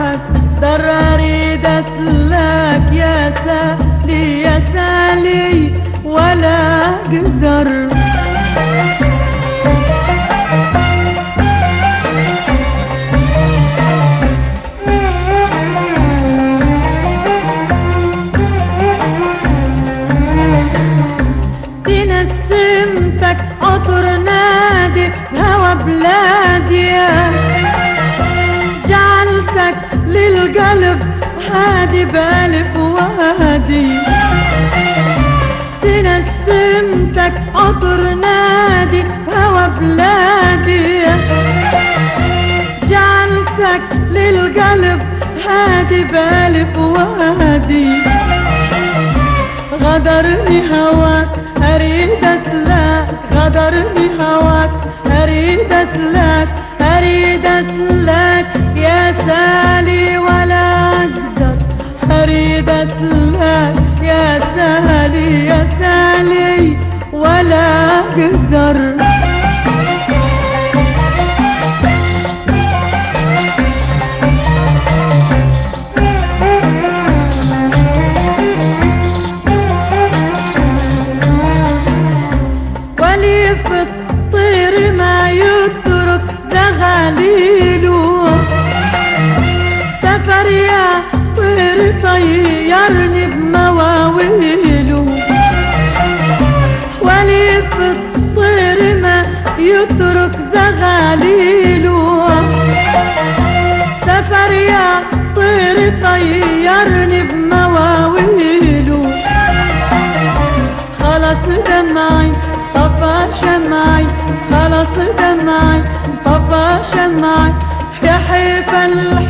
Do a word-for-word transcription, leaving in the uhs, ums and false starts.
حقدر اريد اسلك يا سالي يا سالي ولا اقدر. تنسمتك عطر نادي هوى بلادي، جعلتك للقلب هادي بألف وهادي. تنسمتك عطر نادي هوى بلادي، جعلتك للقلب هادي بألف وهادي. غدرني هواك أريد أسلك، غدرني هواك أريد أسلك، أريد أسلك يا سالي ولا أقدر. أريد أسلك يا سالي يا سالي ولا أقدر. في الطير ما يترك زغاليله، سفر يا طير طيرني بمواويله. ولي في الطير ما يترك زغاليله، سفر يا طير طيرني بمواويله. خلص دمعي طفى شمعي، خلص دمعي طفى شمعي، يا حيف